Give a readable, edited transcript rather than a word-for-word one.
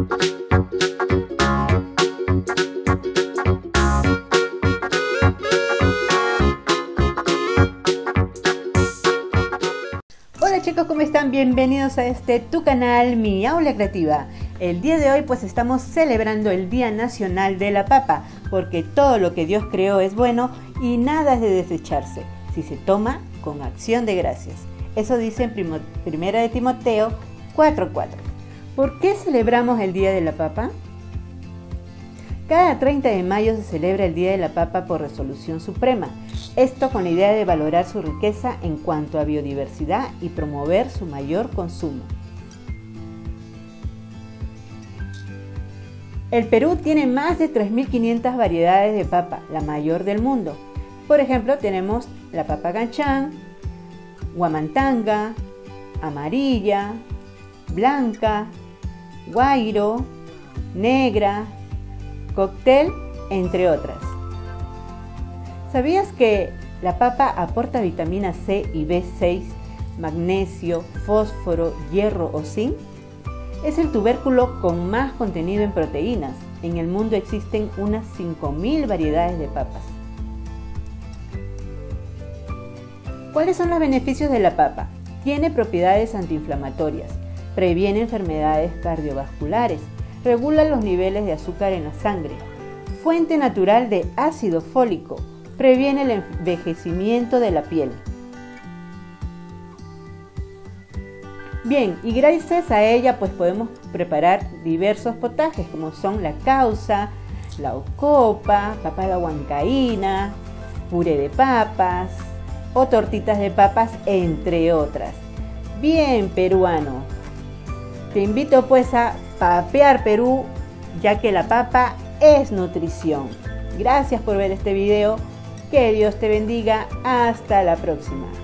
Hola chicos, ¿cómo están? Bienvenidos a tu canal, Mi Aula Creativa. El día de hoy pues estamos celebrando el Día Nacional de la Papa, porque todo lo que Dios creó es bueno y nada es de desecharse, si se toma con acción de gracias. Eso dice en Primera de Timoteo 4:4. ¿Por qué celebramos el Día de la Papa? Cada 30 de mayo se celebra el Día de la Papa por resolución suprema. Esto con la idea de valorar su riqueza en cuanto a biodiversidad y promover su mayor consumo. El Perú tiene más de 3.500 variedades de papa, la mayor del mundo. Por ejemplo, tenemos la papa canchán, huamantanga, amarilla, blanca, guairo, negra, cóctel, entre otras. ¿Sabías que la papa aporta vitamina C y B6, magnesio, fósforo, hierro o zinc? Es el tubérculo con más contenido en proteínas. En el mundo existen unas 5.000 variedades de papas. ¿Cuáles son los beneficios de la papa? Tiene propiedades antiinflamatorias, previene enfermedades cardiovasculares, regula los niveles de azúcar en la sangre, fuente natural de ácido fólico, previene el envejecimiento de la piel. Bien, y gracias a ella pues podemos preparar diversos potajes como son la causa, la ocopa, papa a la huancaína, puré de papas o tortitas de papas, entre otras. Bien, peruano, te invito pues a papear Perú, ya que la papa es nutrición. Gracias por ver este video. Que Dios te bendiga. Hasta la próxima.